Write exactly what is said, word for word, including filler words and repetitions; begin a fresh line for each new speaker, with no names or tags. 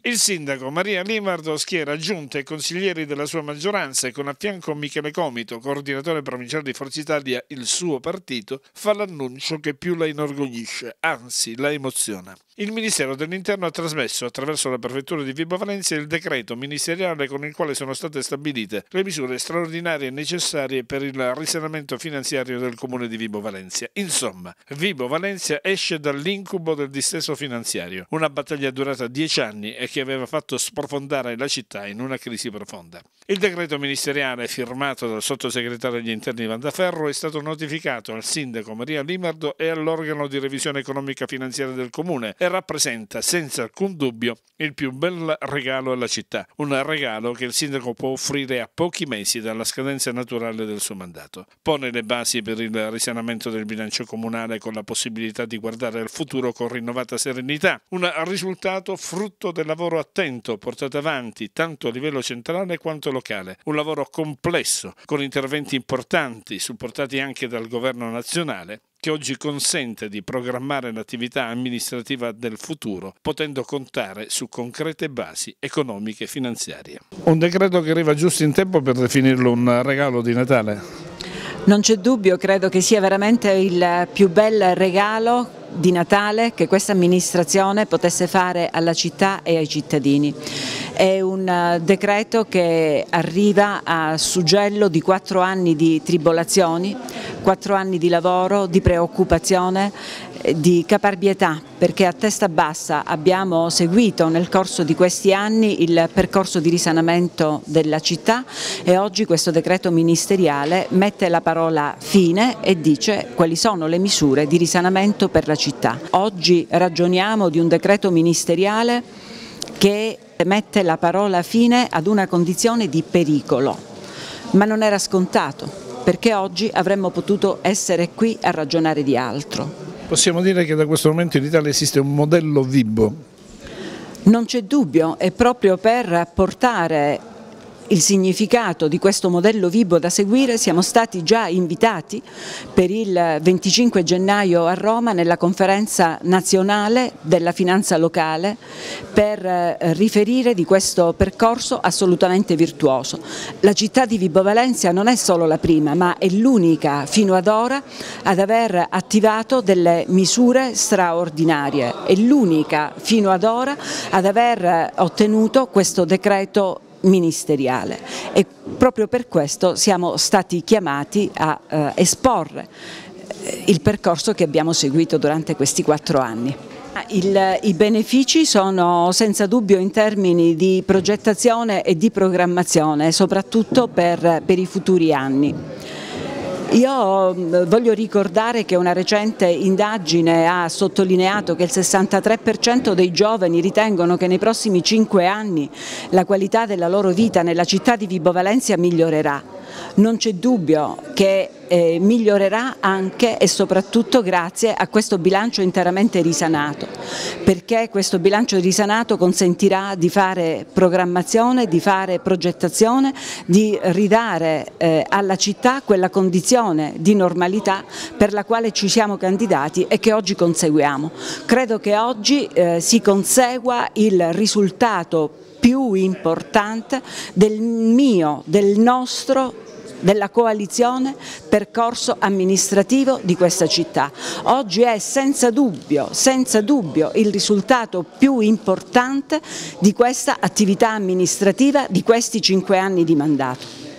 Il sindaco Maria Limardo schiera giunte e consiglieri della sua maggioranza e con a fianco Michele Comito, coordinatore provinciale di Forza Italia, il suo partito, fa l'annuncio che più la inorgoglisce, anzi la emoziona. Il Ministero dell'Interno ha trasmesso attraverso la Prefettura di Vibo Valentia il decreto ministeriale con il quale sono state stabilite le misure straordinarie necessarie per il risanamento finanziario del comune di Vibo Valentia. Insomma, Vibo Valentia esce dall'incubo del disteso finanziario, una battaglia durata dieci anni e che aveva fatto sprofondare la città in una crisi profonda. Il decreto ministeriale firmato dal sottosegretario agli interni Vandaferro è stato notificato al sindaco Maria Limardo e all'organo di revisione economica finanziaria del comune e rappresenta senza alcun dubbio il più bel regalo alla città, un regalo che il sindaco può offrire a pochi mesi dalla scadenza naturale del suo mandato. Pone le basi per il risanamento del bilancio comunale con la possibilità di guardare al futuro con rinnovata serenità, un risultato frutto del lavoro attento portato avanti tanto a livello centrale quanto locale, un lavoro complesso con interventi importanti supportati anche dal governo nazionale che oggi consente di programmare l'attività amministrativa del futuro, potendo contare su concrete basi economiche e finanziarie. Un decreto che arriva giusto in tempo per definirlo un regalo di Natale?
Non c'è dubbio, credo che sia veramente il più bel regalo di Natale che questa amministrazione potesse fare alla città e ai cittadini. È un decreto che arriva a suggello di quattro anni di tribolazioni, quattro anni di lavoro, di preoccupazione, di caparbietà, perché a testa bassa abbiamo seguito nel corso di questi anni il percorso di risanamento della città e oggi questo decreto ministeriale mette la parola fine e dice quali sono le misure di risanamento per la città. Oggi ragioniamo di un decreto ministeriale che mette la parola fine ad una condizione di pericolo, ma non era scontato, perché oggi avremmo potuto essere qui a ragionare di altro.
Possiamo dire che da questo momento in Italia esiste un modello Vibo?
Non c'è dubbio, è proprio per portare il significato di questo modello Vibo da seguire siamo stati già invitati per il venticinque gennaio a Roma nella conferenza nazionale della finanza locale per riferire di questo percorso assolutamente virtuoso. La città di Vibo Valentia non è solo la prima, ma è l'unica fino ad ora ad aver attivato delle misure straordinarie, è l'unica fino ad ora ad aver ottenuto questo decreto ministeriale e proprio per questo siamo stati chiamati a eh, esporre il percorso che abbiamo seguito durante questi quattro anni. Il, I benefici sono senza dubbio in termini di progettazione e di programmazione, soprattutto per, per i futuri anni. Io voglio ricordare che una recente indagine ha sottolineato che il sessantatré per cento dei giovani ritengono che nei prossimi cinque anni la qualità della loro vita nella città di Vibo Valentia migliorerà. Non c'è dubbio che eh, migliorerà anche e soprattutto grazie a questo bilancio interamente risanato, perché questo bilancio risanato consentirà di fare programmazione, di fare progettazione, di ridare eh, alla città quella condizione di normalità per la quale ci siamo candidati e che oggi conseguiamo. Credo che oggi eh, si consegua il risultato più importante del mio, del nostro, della coalizione percorso amministrativo di questa città. Oggi è senza dubbio, senza dubbio il risultato più importante di questa attività amministrativa di questi cinque anni di mandato.